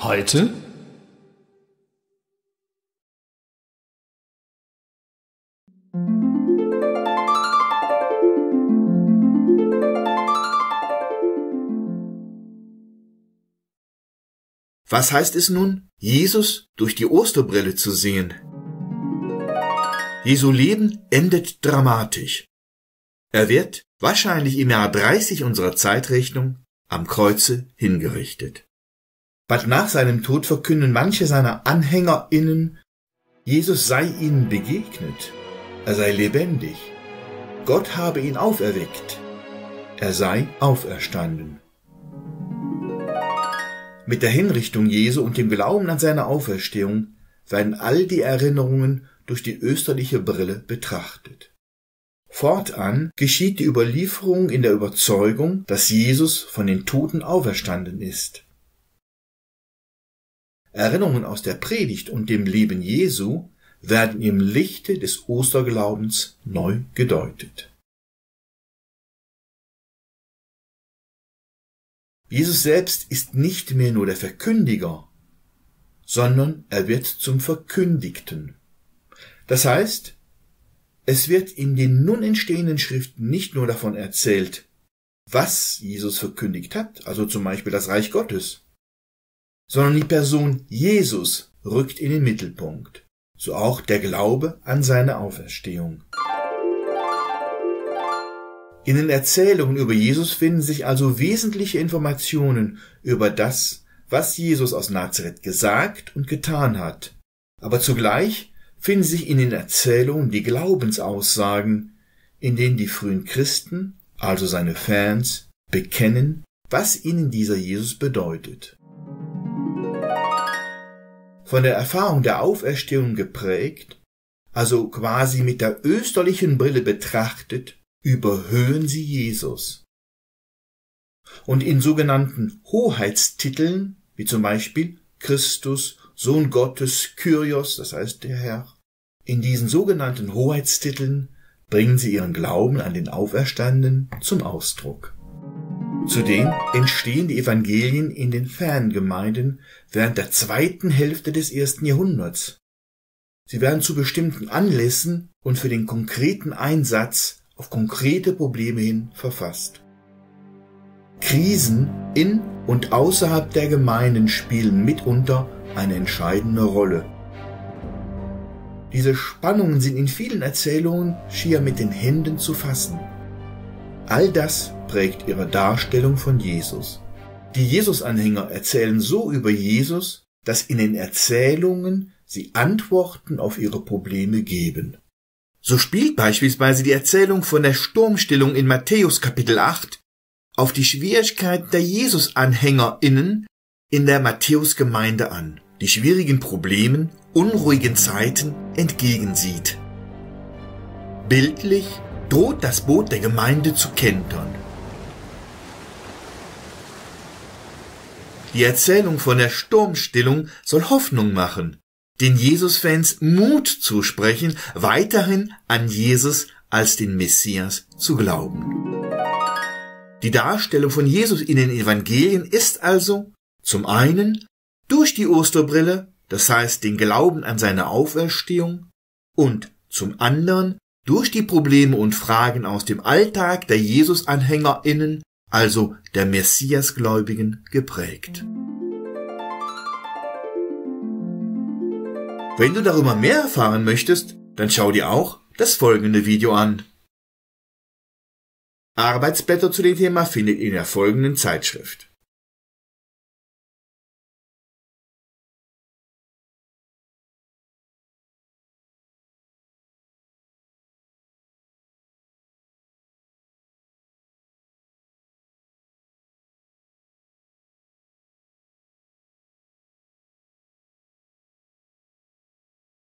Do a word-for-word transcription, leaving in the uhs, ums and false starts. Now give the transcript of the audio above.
Heute Was heißt es nun, Jesus durch die Osterbrille zu sehen? Jesu Leben endet dramatisch. Er wird, wahrscheinlich im Jahr dreißig unserer Zeitrechnung, am Kreuze hingerichtet. Bald nach seinem Tod verkünden manche seiner AnhängerInnen, Jesus sei ihnen begegnet, er sei lebendig, Gott habe ihn auferweckt, er sei auferstanden. Mit der Hinrichtung Jesu und dem Glauben an seine Auferstehung werden all die Erinnerungen durch die österliche Brille betrachtet. Fortan geschieht die Überlieferung in der Überzeugung, dass Jesus von den Toten auferstanden ist. Erinnerungen aus der Predigt und dem Leben Jesu werden im Lichte des Osterglaubens neu gedeutet. Jesus selbst ist nicht mehr nur der Verkündiger, sondern er wird zum Verkündigten. Das heißt, es wird in den nun entstehenden Schriften nicht nur davon erzählt, was Jesus verkündigt hat, also zum Beispiel das Reich Gottes, sondern die Person Jesus rückt in den Mittelpunkt, so auch der Glaube an seine Auferstehung. In den Erzählungen über Jesus finden sich also wesentliche Informationen über das, was Jesus aus Nazareth gesagt und getan hat. Aber zugleich finden sich in den Erzählungen die Glaubensaussagen, in denen die frühen Christen, also seine Fans, bekennen, was ihnen dieser Jesus bedeutet. Von der Erfahrung der Auferstehung geprägt, also quasi mit der österlichen Brille betrachtet, überhöhen sie Jesus. Und in sogenannten Hoheitstiteln, wie zum Beispiel Christus, Sohn Gottes, Kyrios, das heißt der Herr, in diesen sogenannten Hoheitstiteln bringen sie ihren Glauben an den Auferstandenen zum Ausdruck. Zudem entstehen die Evangelien in den Fangemeinden während der zweiten Hälfte des ersten Jahrhunderts. Sie werden zu bestimmten Anlässen und für den konkreten Einsatz auf konkrete Probleme hin verfasst. Krisen in und außerhalb der Gemeinden spielen mitunter eine entscheidende Rolle. Diese Spannungen sind in vielen Erzählungen schier mit den Händen zu fassen. All das prägt ihre Darstellung von Jesus. Die Jesus-Anhänger erzählen so über Jesus, dass in den Erzählungen sie Antworten auf ihre Probleme geben. So spielt beispielsweise die Erzählung von der Sturmstillung in Matthäus Kapitel acht auf die Schwierigkeiten der Jesus-AnhängerInnen in der Matthäus-Gemeinde an, die schwierigen Problemen, unruhigen Zeiten entgegensieht. Bildlich droht das Boot der Gemeinde zu kentern. Die Erzählung von der Sturmstillung soll Hoffnung machen, den Jesus-Fans Mut zusprechen, weiterhin an Jesus als den Messias zu glauben. Die Darstellung von Jesus in den Evangelien ist also zum einen durch die Osterbrille, das heißt den Glauben an seine Auferstehung, und zum anderen durch die Probleme und Fragen aus dem Alltag der Jesus-AnhängerInnen, also der Messiasgläubigen, geprägt. Wenn du darüber mehr erfahren möchtest, dann schau dir auch das folgende Video an. Arbeitsblätter zu dem Thema findet ihr in der folgenden Zeitschrift.